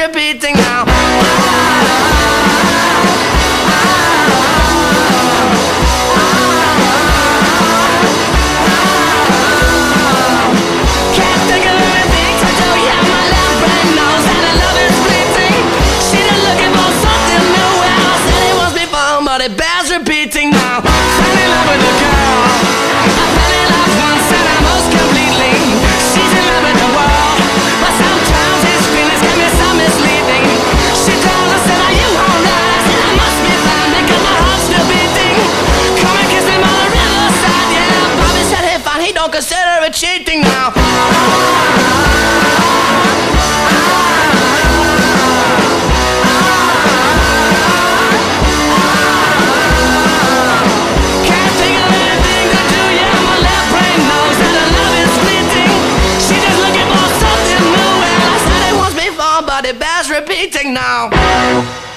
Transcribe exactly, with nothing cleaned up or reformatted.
repeating now. Can't think of anything to do, yeah, my left brain knows that the love is fleeting. She just looking for something new, well, I said it once before, but it bears repeating now. Fell in love with a girl, I fell in love once and I most completely. She's in love with the world, but sometimes his feelings can be so misleading. She told us that are you alright? I said I must be fine because my heart's still beating. Come and kiss me by the riverside, yeah. Bobby said hey fine, he don't consider it cheating now. Can't think of anything to do, yeah, my left brain knows that the love is fleeting. She just looking for something new, well, I said it once before, but it bears repeating now.